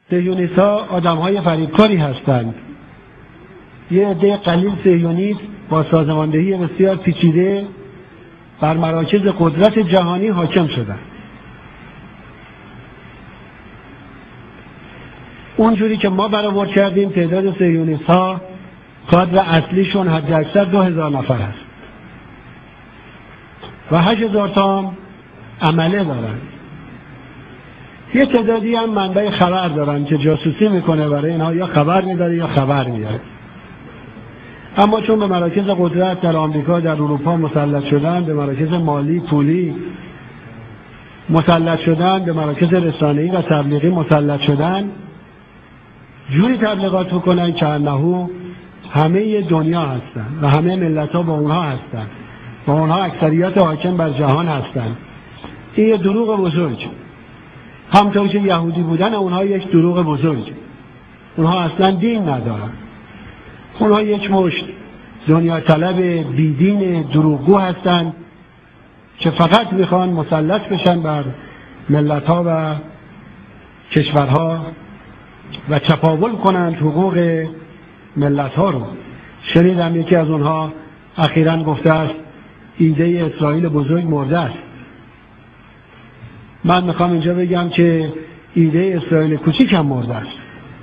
صهیونیست‌ها آدم‌های فریبکاری هستند. یه عده قلیل صهیونیست با سازماندهی بسیار پیچیده بر مراکز قدرت جهانی حاکم شدند. اونجوری که ما برآورد کردیم تعداد صهیونیست‌ها کادر اصلیشون حداکثر 2000 نفر است و 8000 تا عمله دارن. یه تعدادی هم منبع خبر دارن که جاسوسی میکنه برای اینها، یا خبر میداره یا خبر میاره. اما چون به مراکز قدرت در آمریکا در اروپا مسلط شدن، به مراکز مالی پولی مسلط شدن، به مراکز رسانه‌ای و تبلیغی مسلط شدن، جوری تبلیغات میکنن که انه همه دنیا هستن و همه ملت‌ها با اونها هستن و اونها اکثریت حاکم بر جهان هستن. این یه دروغ بزرگ، همطور که یهودی بودن اونها یک دروغ بزرگ. اونها اصلا دین ندارن، اونها یک مشت دنیا طلب بیدین دروغگو هستن که فقط میخوان مسلط بشن بر ملت‌ها و کشورها و چپاول کنند حقوق ملت‌ها رو. شنیدم یکی از اونها اخیراً گفته است ایده اسرائیل بزرگ مرده است. من میخوام اینجا بگم که ایده اسرائیل کوچیک هم مرده است.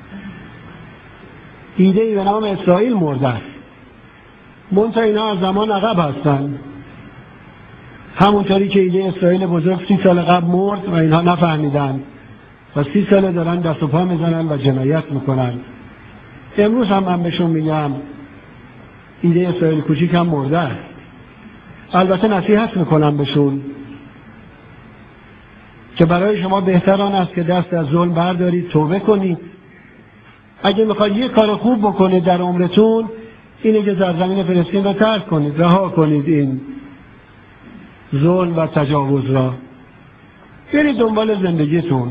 ایده‌ای به نام اسرائیل مرده است. منتها اینا از زمان عقب هستن. همونطوری که ایده اسرائیل بزرگ 30 سال قبل مرد و اینها نفهمیدن و 30 سال دارن دست و پا میزنن و جنایت میکنن. امروز هم من بهشون میگم ایده اسرائیل کوچیک هم مرده است. البته نصیحت میکنم بهشون که برای شما بهتر آن است که دست از ظلم بردارید، توبه کنید. اگه میخواید یه کار خوب بکنید در عمرتون، اینه که سرزمین فلسطین را ترک کنید، رها کنید این ظلم و تجاوز را، برید دنبال زندگیتون.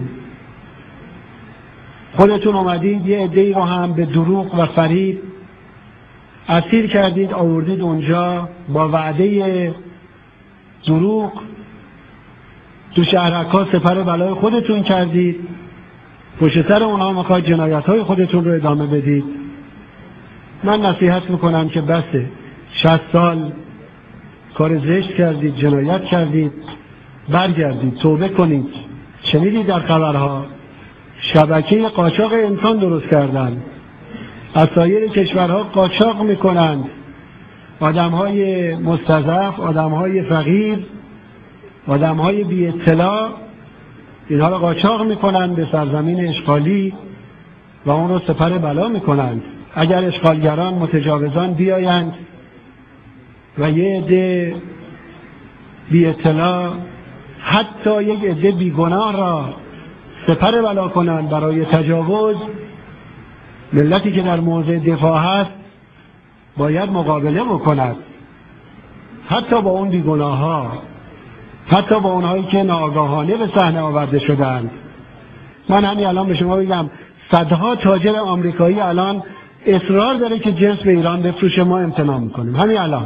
خودتون اومدید یه عده‌ای رو هم به دروغ و فریب اسیر کردید، آوردید اونجا با وعده دروغ تو شهرک‌ها سپر بلای خودتون کردید. پشت سر اونها میخواید جنایت‌های خودتون رو ادامه بدید. من نصیحت میکنم که بسه، 60 سال کار زشت کردید، جنایت کردید، برگردید، توبه کنید. شنیدید در خبرها شبکه قاچاق انسان درست کردن، از سایر کشورها قاچاق میکنند آدمهای مستضعف، آدمهای فقیر، آدمهای بی اطلاع، اینها را قاچاق میکنند به سرزمین اشغالی و اون رو سپر بلا میکنند. اگر اشغالگران متجاوزان بیایند و یه عده بی اطلاع، حتی یک عده بیگناه را سپر بلا کنند برای تجاوز، ملتی که در موضع دفاع هست باید مقابله بکند، حتی با اون بیگناه ها، حتی با اونهایی که ناآگاهانه به صحنه آورده شدند. من همین الان به شما بگم صدها تاجر آمریکایی الان اصرار داره که جنس به ایران بفروشه، ما امتناع میکنیم. همین الان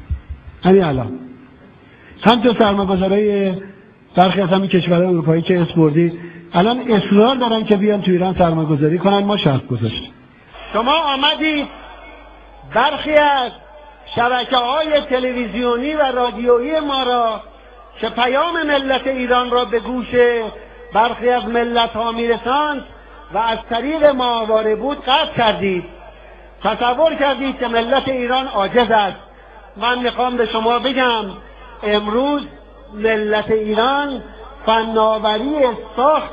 چند تا سرمایه‌گذارای برخی از همین کشورهای اروپایی که اسم بردید الان اصرار دارن که بیان تو ایران سرمایه‌گذاری کنن، ما شرط گذاشتیم. شما آمدید برخی از شبکه‌های تلویزیونی و رادیویی ما را که پیام ملت ایران را به گوش برخی از ملت‌ها میرساند و از طریق ماهواره بود قطع کردید. تصور کردید که ملت ایران عاجز است. من میخوام به شما بگم امروز ملت ایران فناوری ساخت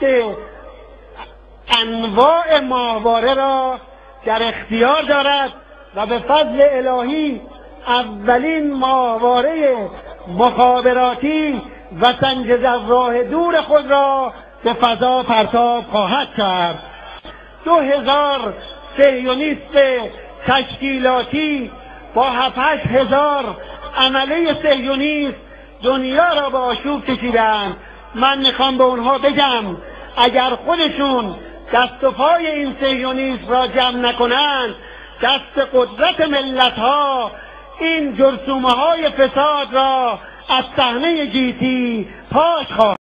انواع ماهواره را در اختیار دارد و به فضل الهی اولین ماهواره مخابراتی و سنجز از راه دور خود را به فضا پرتاب خواهد کرد. 2000 صهیونیست تشکیلاتی با 7-8 عمله صهیونیست دنیا را به آشوب کشیدند. من میخوام به اونها بگم اگر خودشون دست و پای این صهیونیسم را جمع نکنند، دست قدرت ملت‌ها این جرثومه‌های فساد را از صحنه گیتی پاک خواهد